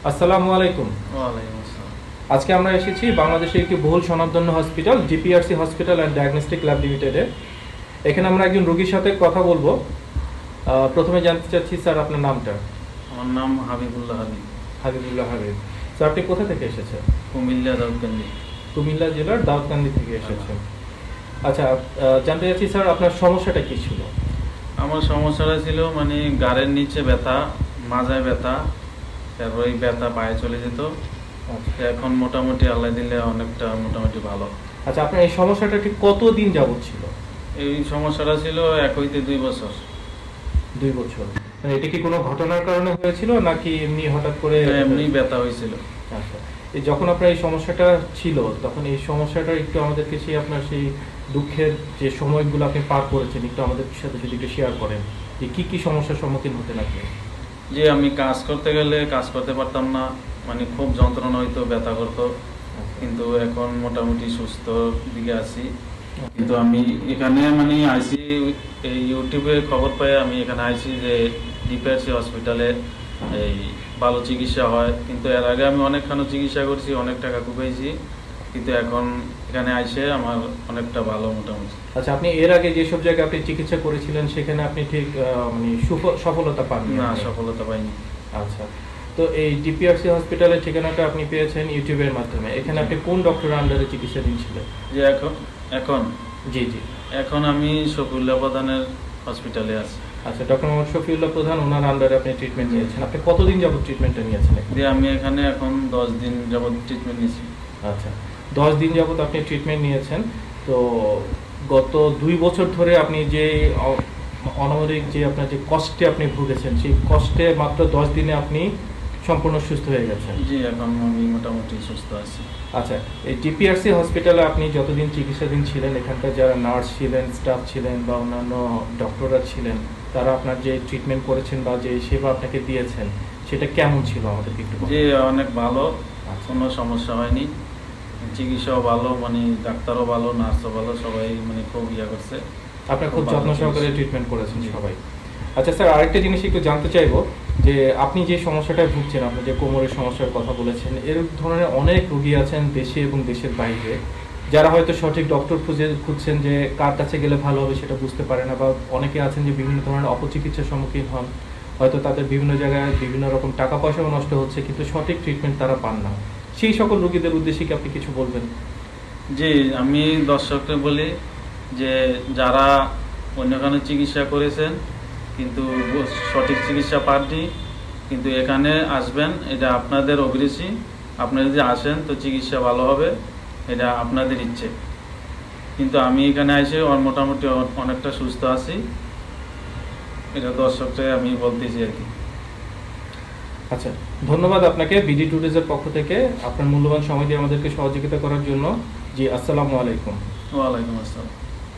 আসসালামু আলাইকুম। ওয়ালাইকুম আসসালাম। আজকে আমরা এসেছি বাংলাদেশের একটি বহুল স্বনামধন্য hospital DPRC hospital and diagnostic lab লিমিটেডে। এখানে আমরা একজন রোগীর সাথে কথা বলবো। প্রথমে জানতে চাচ্ছি স্যার আপনার নামটা। আমার নাম হাবিবুল্লাহ হাবিব। হাবিবুল্লাহ হাবিব। স্যার আপনি কোথা থেকে এসেছেন? কুমিল্লা দাউদকান্দি। কুমিল্লা জেলার দাউদকান্দি থেকে এসেছেন। আচ্ছা, জানতে চাচ্ছি স্যার আপনার সমস্যাটা কি ছিল? আমার সমস্যাটা ছিল মানে গাড়ের নিচে ব্যথা, মাজায় ব্যথা, তারপর এই ব্যথা পায়ে চলে যেত। এখন মোটামুটি আল্লাহ দিলে অনেকটা মোটামুটি ভালো। আচ্ছা, আপনার এই সমস্যাটা ঠিক কতদিন যাবত ছিল? এই সমস্যাটা ছিল 1 হইতে 2 বছর। 2 বছর। মানে এটা কি কোনো ঘটনার কারণে হয়েছিল নাকি এমনি হঠাৎ করে? এমনি ব্যথা হয়েছিল। আচ্ছা, এই যখন আপনার এই সমস্যাটা ছিল তখন এই সমস্যাটা একটু আমাদেরকে আপনার সেই দুঃখের যে সময়গুলো আপনি পার করেছেন একটু আমাদের সাথে যদি একটু শেয়ার করেন যে কি সমস্যার সম্মুখীন হতেন আপনি? যে আমি কাজ করতে গেলে কাজ করতে পারতাম না, মানে খুব যন্ত্রণা হইতো, ব্যথা করতো। কিন্তু এখন মোটামুটি সুস্থ দিকে আছি। কিন্তু আমি এখানে মানে আইসি, এই ইউটিউবে খবর পাই আমি এখানে আইসি যে ডিপিআরসি হসপিটালে এই ভালো চিকিৎসা হয়। কিন্তু এর আগে আমি অনেকখানি চিকিৎসা করছি, অনেক টাকা কুপাইছি, কিন্তু এখন এখানে আইসে আমার অনেকটা ভালো মোটামুটি। আচ্ছা, আপনি এর আগে যেসব জায়গায় আপনি চিকিৎসা করেছিলেন সেখানে আপনি ঠিক মানে সফলতা পাননি? না, সফলতা পাইনি। আচ্ছা, তো এই ডিপিআরসি হসপিটালের ঠিকানাটা আপনি পেয়েছেন ইউটিউবের মাধ্যমে। এখানে আপনি কোন ডক্টরের আন্ডারে চিকিৎসা দিচ্ছিলেন? যে এখন জি। এখন আমি শফিউল্লাহ প্রধানের হসপিটালে আছি। আচ্ছা, ডক্টর মোহাম্মদ শফিউল্লাহ প্রধান, ওনার আন্ডারে আপনি ট্রিটমেন্ট নিয়েছেন। আপনি কতদিন যাবত ট্রিটমেন্টটা নিয়েছেন? আমি এখানে এখন 10 দিন যাবত ট্রিটমেন্ট নিয়েছি। আচ্ছা, 10 দিন যাবত আপনি ট্রিটমেন্ট নিয়েছেন। তো গত 2 বছর ধরে আপনি যে অনামরিক যে আপনার যে কষ্টে আপনি ভুগেছেন সেই কষ্টে মাত্র 10 দিনে আপনি সম্পূর্ণ সুস্থ হয়ে গেছেন। জি, এখন আমি মোটামুটি সুস্থ আছি। আচ্ছা, এই ডিপিআরসি হসপিটালে আপনি যতদিন চিকিৎসাধীন ছিলেন এখানকার যারা নার্স ছিলেন, স্টাফ ছিলেন বা অন্যান্য ডক্টররা ছিলেন, তারা আপনার যে ট্রিটমেন্ট করেছেন বা যে সেবা আপনাকে দিয়েছেন সেটা কেমন ছিল আমাদেরকে একটু বলুন। জি, অনেক ভালো, কোনো সমস্যা হয়নি। চিকিৎসাও ভালো, মানে ডাক্তারও ভালো, নার্সও ভালো, সবাই মানে খুব করছে। আপনার খুব যত্ন সহকারে ট্রিটমেন্ট করেছেন সবাই। আচ্ছা স্যার, আরেকটা জিনিস একটু জানতে চাইবো যে আপনি যে সমস্যাটায় ভুগছেন, আপনি যে কোমরের সমস্যার কথা বলেছেন, এর ধরনের অনেক রোগী আছেন দেশে এবং দেশের বাইরে যারা হয়তো সঠিক ডক্টর খুঁজছেন যে কার কাছে গেলে ভালো হবে সেটা বুঝতে পারে না, বা অনেকে আছেন যে বিভিন্ন ধরনের অপচিকিৎসার সম্মুখীন হন, হয়তো তাদের বিভিন্ন জায়গায় বিভিন্ন রকম টাকা পয়সাও নষ্ট হচ্ছে কিন্তু সঠিক ট্রিটমেন্ট তারা পান না। সেই সকল রোগীদের উদ্দেশ্যে কি আপনি কিছু বলবেন? জি, আমি দর্শককে বলি যে যারা অন্যখানে চিকিৎসা করেছেন কিন্তু সঠিক চিকিৎসা পাননি, কিন্তু এখানে আসবেন, এটা আপনাদের অভিরুচি। আপনারা যদি আসেন তো চিকিৎসা ভালো হবে, এটা আপনাদের ইচ্ছে। কিন্তু আমি এখানে এসে মোটামুটি অনেকটা সুস্থ আছি, এটা দর্শকটাই আমি বলতেছি আর কি। আচ্ছা, ধন্যবাদ আপনাকে বিডি টুডেজের পক্ষ থেকে আপনার মূল্যবান সময় দিয়ে আমাদেরকে সহযোগিতা করার জন্য। জি, আসসালামু আলাইকুম। ওয়ালাইকুম আসসালাম।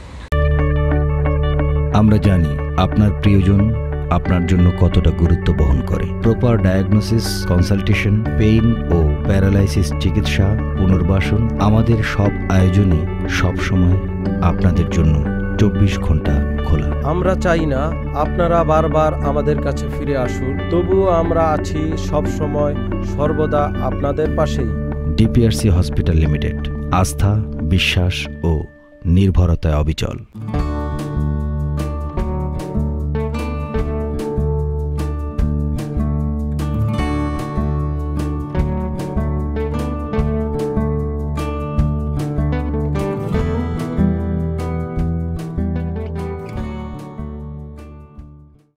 আমরা জানি আপনার প্রিয়জন আপনার জন্য কতটা গুরুত্ব বহন করে। প্রপার ডায়াগনোসিস, কনসালটেশন, পেইন ও প্যারালাইসিস চিকিৎসা, পুনর্বাসন, আমাদের সব আয়োজনই সবসময় আপনাদের জন্য 24 ঘন্টা খোলা। আমরা চাই না আপনারা বারবার আমাদের কাছে ফিরে আসুন, তবুও আমরা আছি সব সময় সর্বদা আপনাদের পাশেই। ডিপিআরসি হসপিটাল লিমিটেড, আস্থা, বিশ্বাস ও নির্ভরতায় অবিচল।